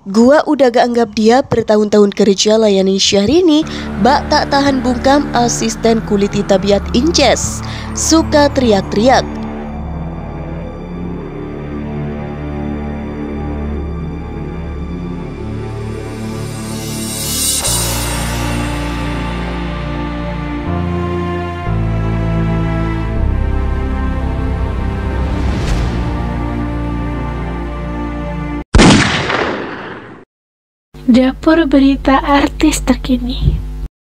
Gua udah gak anggap dia bertahun-tahun kerja layani Syahrini, bak tak tahan bungkam asisten kulit tabiat Inces, suka teriak-teriak. Dapur berita artis terkini.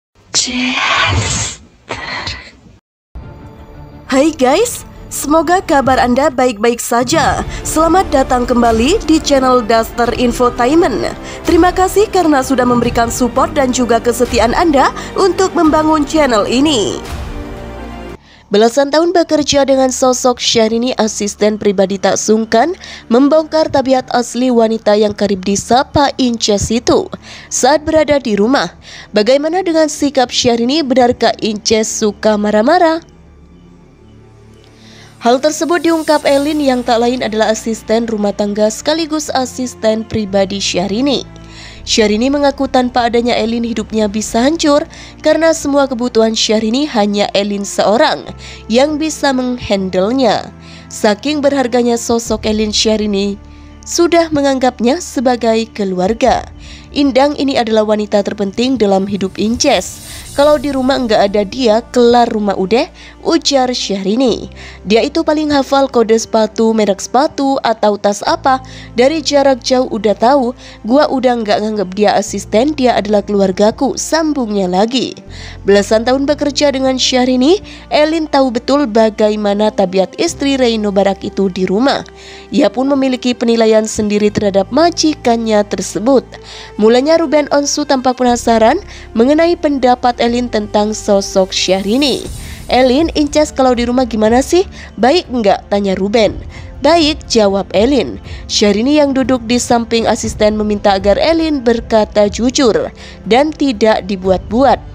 Hai guys, semoga kabar Anda baik-baik saja. Selamat datang kembali di channel Daster Infotainment. Terima kasih karena sudah memberikan support dan juga kesetiaan Anda untuk membangun channel ini. Belasan tahun bekerja dengan sosok Syahrini, asisten pribadi tak sungkan membongkar tabiat asli wanita yang kerap disapa Inces itu saat berada di rumah. Bagaimana dengan sikap Syahrini? Benarkah Inces suka marah-marah? Hal tersebut diungkap Elin yang tak lain adalah asisten rumah tangga sekaligus asisten pribadi Syahrini. Syahrini mengaku tanpa adanya Elin hidupnya bisa hancur karena semua kebutuhan Syahrini hanya Elin seorang yang bisa menghandlenya. Saking berharganya sosok Elin, Syahrini sudah menganggapnya sebagai keluarga. Indang ini adalah wanita terpenting dalam hidup Inces. Kalau di rumah nggak ada dia, kelar rumah udah, ujar Syahrini. Dia itu paling hafal kode sepatu, merek sepatu, atau tas apa. Dari jarak jauh udah tahu. Gua udah nggak nganggap dia asisten, dia adalah keluargaku, sambungnya lagi. Belasan tahun bekerja dengan Syahrini, Elin tahu betul bagaimana tabiat istri Reino Barak itu di rumah. Ia pun memiliki penilaian sendiri terhadap majikannya tersebut. Mulanya Ruben Onsu tampak penasaran mengenai pendapat Elin tentang sosok Syahrini. Elin, Inces kalau di rumah gimana sih? Baik enggak? Tanya Ruben. Baik, jawab Elin. Syahrini yang duduk di samping asisten meminta agar Elin berkata jujur dan tidak dibuat-buat.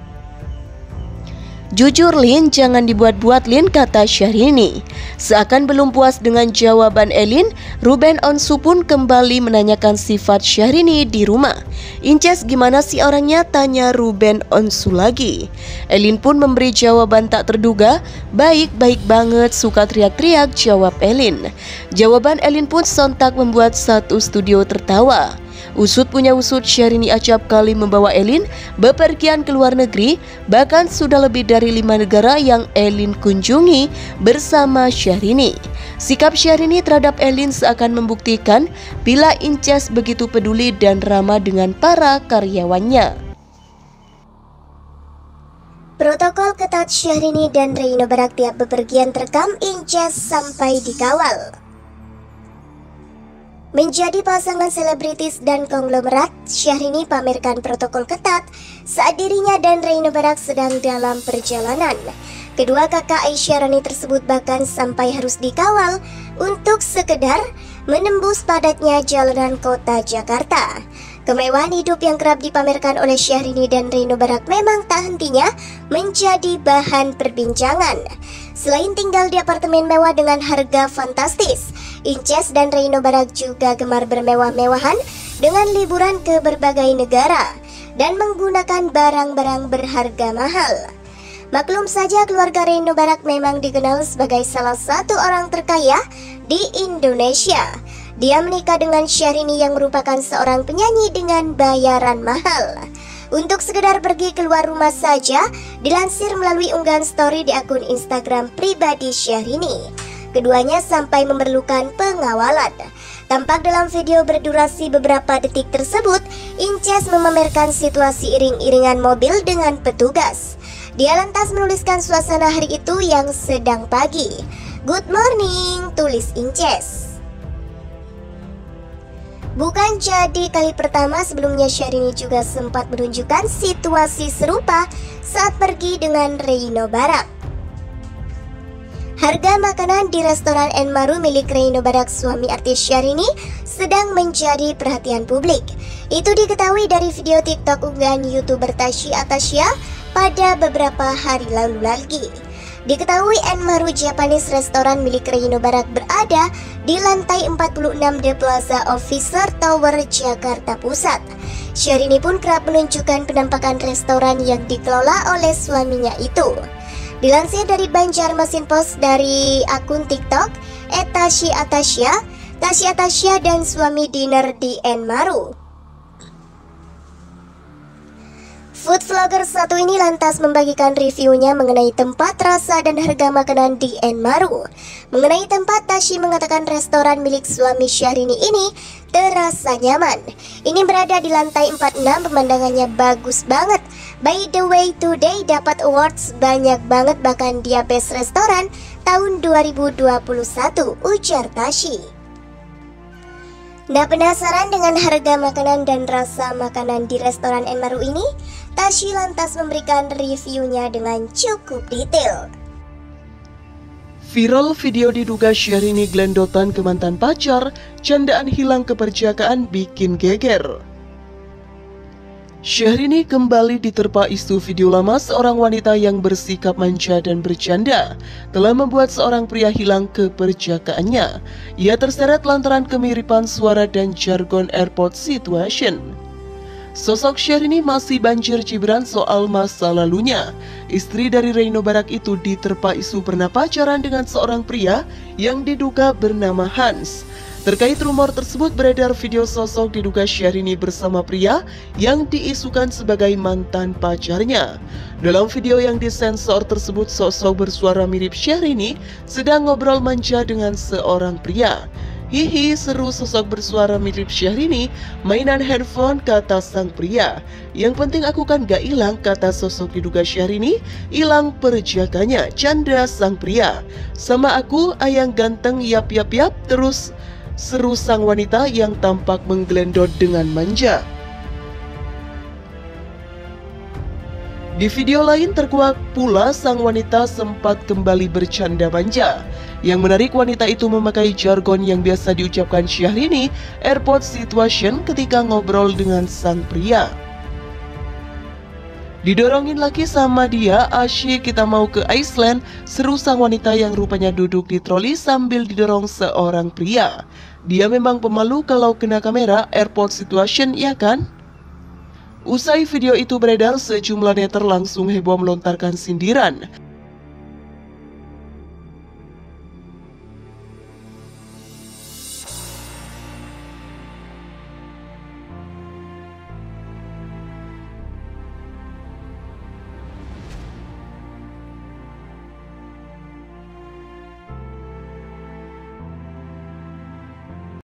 Jujur Lin, jangan dibuat-buat Lin, kata Syahrini. Seakan belum puas dengan jawaban Elin, Ruben Onsu pun kembali menanyakan sifat Syahrini di rumah. Inces gimana sih orangnya? Tanya Ruben Onsu lagi. Elin pun memberi jawaban tak terduga. Baik banget, suka teriak-teriak, jawab Elin. Jawaban Elin pun sontak membuat satu studio tertawa. Usut punya usut, Syahrini acap kali membawa Elin bepergian ke luar negeri. Bahkan sudah lebih dari 5 negara yang Elin kunjungi bersama Syahrini. Sikap Syahrini terhadap Elin seakan membuktikan bila Inces begitu peduli dan ramah dengan para karyawannya. Protokol ketat Syahrini dan Reino Barak tiap bepergian terekam Inces sampai dikawal. Menjadi pasangan selebritis dan konglomerat, Syahrini pamerkan protokol ketat saat dirinya dan Reino Barak sedang dalam perjalanan. Kedua kakak Aisyah Rani tersebut bahkan sampai harus dikawal untuk sekedar menembus padatnya jalanan kota Jakarta. Kemewahan hidup yang kerap dipamerkan oleh Syahrini dan Reino Barak memang tak hentinya menjadi bahan perbincangan. Selain tinggal di apartemen mewah dengan harga fantastis, Inces dan Reino Barak juga gemar bermewah-mewahan dengan liburan ke berbagai negara dan menggunakan barang-barang berharga mahal. Maklum saja keluarga Reino Barak memang dikenal sebagai salah satu orang terkaya di Indonesia. Dia menikah dengan Syahrini yang merupakan seorang penyanyi dengan bayaran mahal. Untuk sekedar pergi keluar rumah saja, dilansir melalui unggahan story di akun Instagram pribadi Syahrini. Keduanya sampai memerlukan pengawalan. Tampak dalam video berdurasi beberapa detik tersebut, Inces memamerkan situasi iring-iringan mobil dengan petugas. Dia lantas menuliskan suasana hari itu yang sedang pagi. Good morning, tulis Inces. Bukan jadi kali pertama, sebelumnya Syahrini juga sempat menunjukkan situasi serupa saat pergi dengan Reino Barak. Harga makanan di restoran Enmaru milik Reino Barak, suami artis Syahrini, sedang menjadi perhatian publik. Itu diketahui dari video TikTok unggahan YouTuber Tasya Atasya pada beberapa hari lalu lagi. Diketahui Enmaru Japanese restoran milik Reino Barak berada di lantai 46 The Plaza Officer Tower, Jakarta Pusat. Syahrini pun kerap menunjukkan penampakan restoran yang dikelola oleh suaminya itu. Dilansir dari Banjarmasin Post dari akun TikTok @tasya Atasya dan suami dinner di Enmaru. Food vlogger satu ini lantas membagikan reviewnya mengenai tempat, rasa, dan harga makanan di Enmaru. Mengenai tempat, Tashi mengatakan restoran milik suami Syahrini ini terasa nyaman. Ini berada di lantai 46, pemandangannya bagus banget. By the way, today dapat awards banyak banget, bahkan dia best restoran tahun 2021, ujar Tashi. Nah, penasaran dengan harga makanan dan rasa makanan di restoran Enmaru ini? Tashi lantas memberikan reviewnya dengan cukup detail. Viral video diduga Syahrini gelendotan ke mantan pacar, candaan hilang keperjakaan bikin geger. Syahrini kembali diterpa isu video lama seorang wanita yang bersikap manja dan bercanda telah membuat seorang pria hilang keperjakaannya. Ia terseret lantaran kemiripan suara dan jargon airport situation. Sosok Syahrini masih banjir cibiran soal masa lalunya. Istri dari Reino Barak itu diterpa isu pernah pacaran dengan seorang pria yang diduga bernama Hans. Terkait rumor tersebut beredar video sosok diduga Syahrini bersama pria yang diisukan sebagai mantan pacarnya. Dalam video yang disensor tersebut, sosok bersuara mirip Syahrini sedang ngobrol manja dengan seorang pria. Hihi, seru sosok bersuara mirip Syahrini, mainan handphone, kata sang pria. Yang penting aku kan gak hilang, kata sosok diduga Syahrini, hilang perjakanya, canda sang pria. Sama aku, ayang ganteng, yap, terus seru sang wanita yang tampak menggelendot dengan manja. Di video lain terkuak pula sang wanita sempat kembali bercanda manja. Yang menarik, wanita itu memakai jargon yang biasa diucapkan Syahrini, airport situation, ketika ngobrol dengan sang pria. Didorongin lagi sama dia, asyik kita mau ke Iceland, seru sang wanita yang rupanya duduk di troli sambil didorong seorang pria. Dia memang pemalu kalau kena kamera, airport situation ya kan? Usai video itu beredar, sejumlah netter langsung heboh melontarkan sindiran.